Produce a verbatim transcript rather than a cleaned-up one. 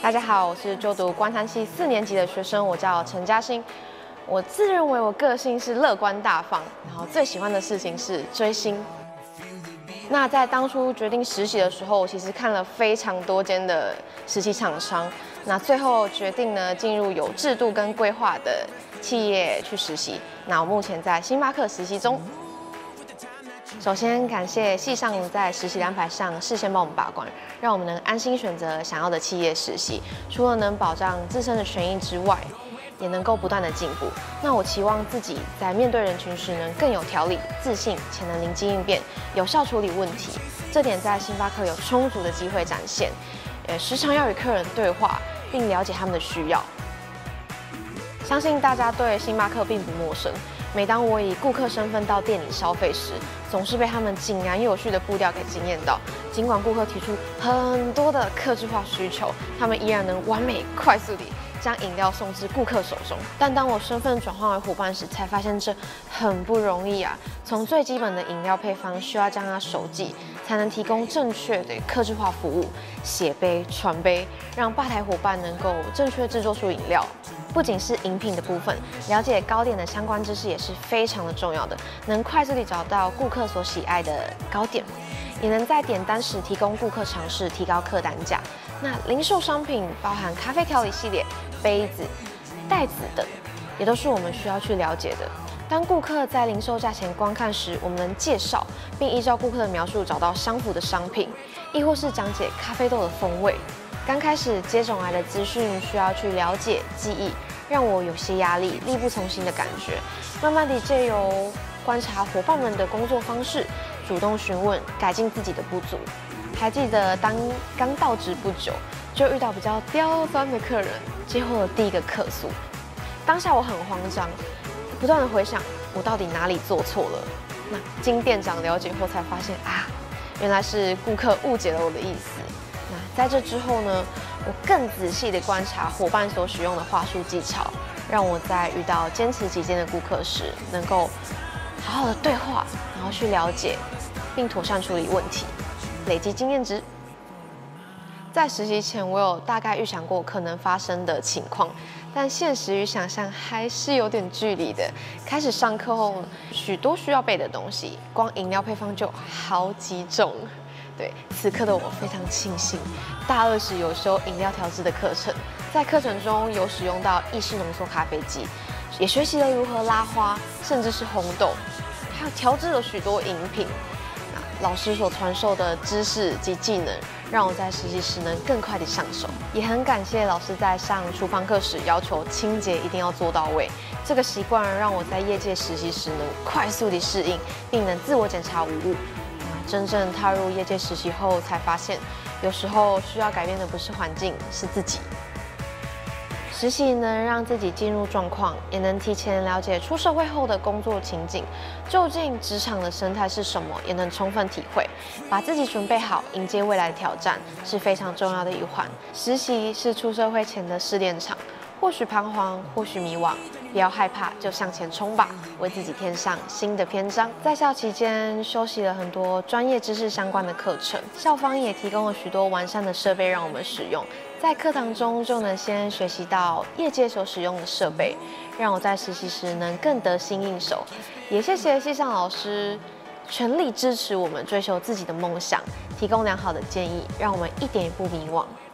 大家好，我是就读观餐系四年级的学生，我叫陈嘉欣。我自认为我个性是乐观大方，然后最喜欢的事情是追星。那在当初决定实习的时候，我其实看了非常多间的实习厂商，那最后决定呢进入有制度跟规划的企业去实习。那我目前在星巴克实习中。首先感谢系上在实习的安排上事先帮我们把关，让我们能安心选择想要的企业实习。除了能保障自身的权益之外，也能够不断的进步。那我期望自己在面对人群时能更有条理、自信，且能灵机应变、有效处理问题。这点在星巴克有充足的机会展现。呃，时常要与客人对话，并了解他们的需要。相信大家对星巴克并不陌生。每当我以顾客身份到店里消费时，总是被他们井然有序的步调给惊艳到。尽管顾客提出很多的客制化需求，他们依然能完美快速地将饮料送至顾客手中。但当我身份转换为伙伴时，才发现这很不容易啊！从最基本的饮料配方需要将它手记，才能提供正确的客制化服务，写杯、传杯，让吧台伙伴能够正确制作出饮料。不仅是饮品的部分，了解糕点的相关知识也是非常的重要的，能快速地找到顾客所喜爱的糕点，也能在点单时提供顾客尝试，提高客单价。那零售商品包含咖啡调理系列、杯子、袋子等，也都是我们需要去了解的。当顾客在零售价前观看时，我们能介绍并依照顾客的描述找到相符的商品，亦或是讲解咖啡豆的风味。刚开始接踵来的资讯需要去了解、记忆，让我有些压力，力不从心的感觉。慢慢地借由观察伙伴们的工作方式，主动询问，改进自己的不足。还记得当刚到职不久，就遇到比较刁钻的客人，接获了第一个客诉。当下我很慌张，不断的回想我到底哪里做错了。那经店长了解后才发现啊，原来是顾客误解了我的意思。那在这之后呢，我更仔细地观察伙伴所使用的话术技巧，让我在遇到坚持己见的顾客时，能够好好的对话，然后去了解，并妥善处理问题，累积经验值。在实习前，我有大概预想过可能发生的情况，但现实与想象还是有点距离的。开始上课后，许多需要背的东西，光饮料配方就好几种。对，此刻的我非常庆幸，大二时有修饮料调制的课程，在课程中有使用到意式浓缩咖啡机，也学习了如何拉花，甚至是烘豆，还有调制了许多饮品。老师所传授的知识及技能，让我在实习时能更快地上手。也很感谢老师在上厨房课时要求清洁一定要做到位，这个习惯让我在业界实习时能快速地适应，并能自我检查无误。真正踏入业界实习后，才发现有时候需要改变的不是环境，是自己。实习能让自己进入状况，也能提前了解出社会后的工作情景，究竟职场的生态是什么，也能充分体会。把自己准备好，迎接未来的挑战，是非常重要的一环。实习是出社会前的试炼场，或许彷徨，或许迷惘，不要害怕，就向前冲吧，为自己添上新的篇章。在校期间，修习了很多专业知识相关的课程，校方也提供了许多完善的设备让我们使用。在课堂中就能先学习到业界所使用的设备，让我在实习时能更得心应手。也谢谢系上老师全力支持我们追求自己的梦想，提供良好的建议，让我们一点也不迷惘。